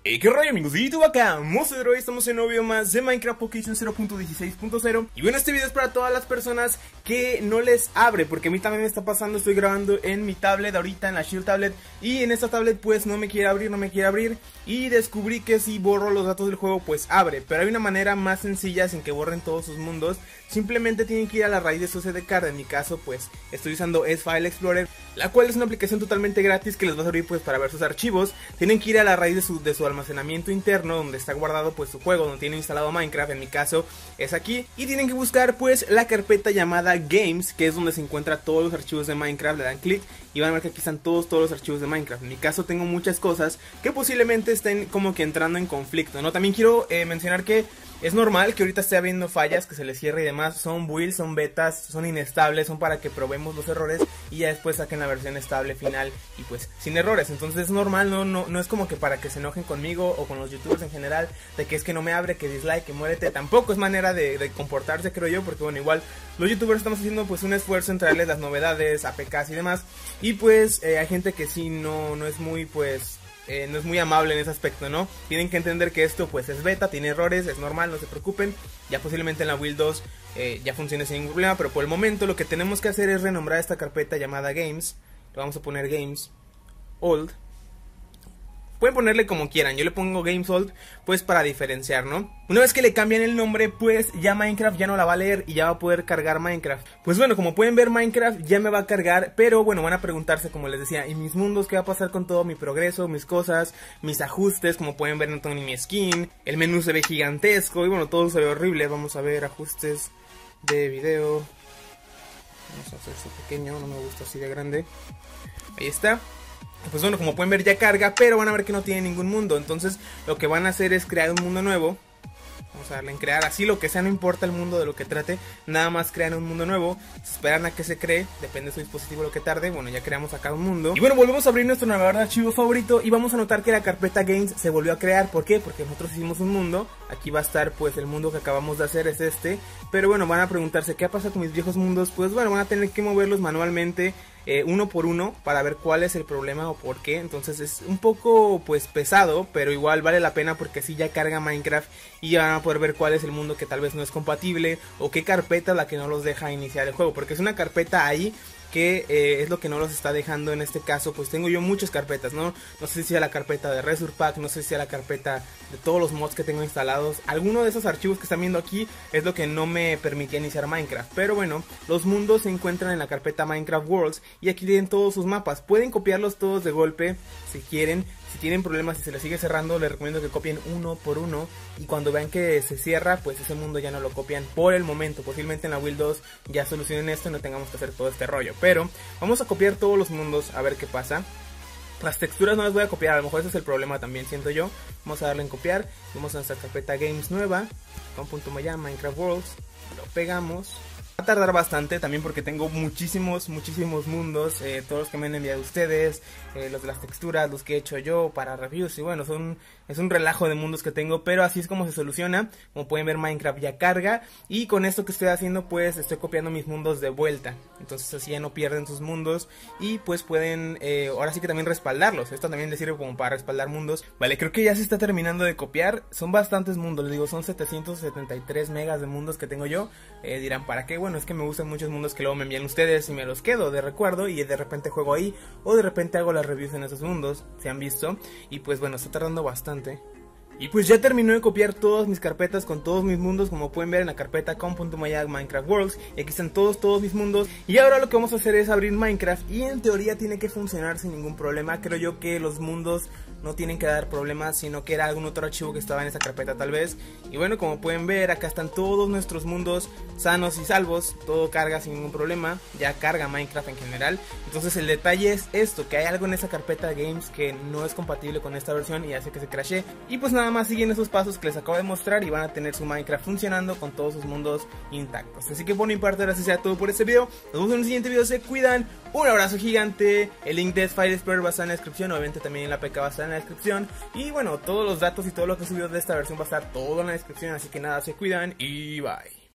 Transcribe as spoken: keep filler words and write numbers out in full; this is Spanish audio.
Hey, qué rollo amigos de YouTube, acá Monster. Hoy estamos en un video más de Minecraft Pocket cero punto dieciséis punto cero. Y bueno, este video es para todas las personas que no les abre, porque a mí también me está pasando. Estoy grabando en mi tablet ahorita, en la Shield Tablet, y en esta tablet pues no me quiere abrir, no me quiere abrir. Y descubrí que si borro los datos del juego pues abre, pero hay una manera más sencilla sin que borren todos sus mundos. Simplemente tienen que ir a la raíz de su S D card. En mi caso pues estoy usando S-File Explorer, la cual es una aplicación totalmente gratis que les va a servir pues para ver sus archivos. Tienen que ir a la raíz de su, de su almacenamiento interno, donde está guardado pues su juego, donde tiene instalado Minecraft. En mi caso es aquí, y tienen que buscar pues la carpeta llamada Games, que es donde se encuentran todos los archivos de Minecraft. Le dan clic y van a ver que aquí están todos, todos los archivos de Minecraft. En mi caso tengo muchas cosas que posiblemente estén como que entrando en conflicto, ¿no? También quiero eh, mencionar que es normal que ahorita esté habiendo fallas, que se les cierre y demás. Son builds, son betas, son inestables, son para que probemos los errores y ya después saquen la versión estable final y pues sin errores. Entonces es normal, no, no, no es como que para que se enojen conmigo o con los youtubers en general, de que es que no me abre, que dislike, que muérete. Tampoco es manera de, de comportarse, creo yo, porque bueno, igual los youtubers estamos haciendo pues un esfuerzo en traerles las novedades, A P Ks y demás. Y pues eh, hay gente que sí no, no es muy pues... Eh, no es muy amable en ese aspecto, ¿no? Tienen que entender que esto pues es beta, tiene errores, es normal, no se preocupen. Ya posiblemente en la build dos eh, ya funcione sin ningún problema, pero por el momento lo que tenemos que hacer es renombrar esta carpeta llamada Games. Le vamos a poner Games Old. Pueden ponerle como quieran, yo le pongo Games Old pues para diferenciar, ¿no? Una vez que le cambian el nombre pues ya Minecraft ya no la va a leer y ya va a poder cargar Minecraft. Pues bueno, como pueden ver, Minecraft ya me va a cargar, pero bueno, van a preguntarse, como les decía, ¿y mis mundos qué va a pasar con todo mi progreso, mis cosas, mis ajustes? Como pueden ver, no tengo ni mi skin, el menú se ve gigantesco y bueno, todo se ve horrible. Vamos a ver ajustes de video. Vamos a hacer esto pequeño, no me gusta así de grande. Ahí está. Pues bueno, como pueden ver ya carga, pero van a ver que no tiene ningún mundo. Entonces lo que van a hacer es crear un mundo nuevo. Vamos a darle en crear, así lo que sea, no importa el mundo de lo que trate, nada más crean un mundo nuevo. Se esperan a que se cree, depende de su dispositivo lo que tarde. Bueno, ya creamos acá un mundo. Y bueno, volvemos a abrir nuestro navegador de archivos favorito y vamos a notar que la carpeta Games se volvió a crear. ¿Por qué? Porque nosotros hicimos un mundo. Aquí va a estar pues el mundo que acabamos de hacer, es este. Pero bueno, van a preguntarse ¿qué pasa con mis viejos mundos? Pues bueno, van a tener que moverlos manualmente, Eh, uno por uno, para ver cuál es el problema o por qué. Entonces es un poco pues pesado, pero igual vale la pena, porque así ya carga Minecraft y ya van a poder ver cuál es el mundo que tal vez no es compatible, o qué carpeta es la que no los deja iniciar el juego, porque es una carpeta ahí que eh, es lo que no los está dejando. En este caso pues tengo yo muchas carpetas, ¿no? No sé si sea la carpeta de Resource Pack, no sé si sea la carpeta de todos los mods que tengo instalados. Alguno de esos archivos que están viendo aquí es lo que no me permitía iniciar Minecraft. Pero bueno, los mundos se encuentran en la carpeta Minecraft Worlds y aquí tienen todos sus mapas. Pueden copiarlos todos de golpe si quieren. Si tienen problemas y se les sigue cerrando, les recomiendo que copien uno por uno, y cuando vean que se cierra pues ese mundo ya no lo copian por el momento. Posiblemente en la build dos ya solucionen esto y no tengamos que hacer todo este rollo, pero vamos a copiar todos los mundos a ver qué pasa. Las texturas no las voy a copiar, a lo mejor ese es el problema también, siento yo. Vamos a darle en copiar, vamos a nuestra carpeta Games nueva, con punto maya, Minecraft Worlds, lo pegamos. Va a tardar bastante también porque tengo muchísimos, muchísimos mundos, eh, todos los que me han enviado ustedes, eh, los de las texturas, los que he hecho yo para reviews, y bueno, son, es un relajo de mundos que tengo, pero así es como se soluciona. Como pueden ver, Minecraft ya carga, y con esto que estoy haciendo pues estoy copiando mis mundos de vuelta, entonces así ya no pierden sus mundos y pues pueden, eh, ahora sí que también respaldarlos. Esto también les sirve como para respaldar mundos. Vale, creo que ya se está terminando de copiar, son bastantes mundos, les digo, son setecientos setenta y tres megas de mundos que tengo yo. Eh, dirán, ¿para qué? Bueno, es que me gustan muchos mundos que luego me envían ustedes y me los quedo de recuerdo, y de repente juego ahí, o de repente hago las reviews en esos mundos, se han visto, y pues bueno, está tardando bastante. Y pues ya terminó de copiar todas mis carpetas con todos mis mundos, como pueden ver en la carpeta com punto maya Minecraft Worlds, y aquí están todos, todos mis mundos. Y ahora lo que vamos a hacer es abrir Minecraft, y en teoría tiene que funcionar sin ningún problema. Creo yo que los mundos no tienen que dar problemas, sino que era algún otro archivo que estaba en esa carpeta tal vez. Y bueno, como pueden ver, acá están todos nuestros mundos sanos y salvos, todo carga sin ningún problema, ya carga Minecraft en general. Entonces el detalle es esto, que hay algo en esa carpeta Games que no es compatible con esta versión y hace que se crashee. Y pues nada más siguen esos pasos que les acabo de mostrar y van a tener su Minecraft funcionando con todos sus mundos intactos. Así que por mi parte, ahora sí sea todo por este video. Nos vemos en el siguiente video, se cuidan, un abrazo gigante. El link de S-File Explorer va a estar en la descripción, obviamente también la A P K va a estar en la descripción, y bueno, todos los datos y todo lo que he subido de esta versión va a estar todo en la descripción. Así que nada, se cuidan y bye.